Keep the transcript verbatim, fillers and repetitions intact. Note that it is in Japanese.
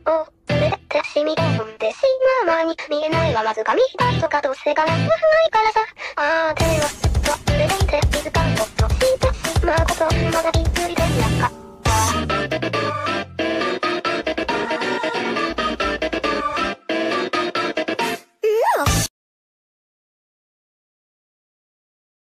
お、それってシミュレーションで死ぬ前に見えないはまず紙一重とかどうせがなんもないからさ。あーでも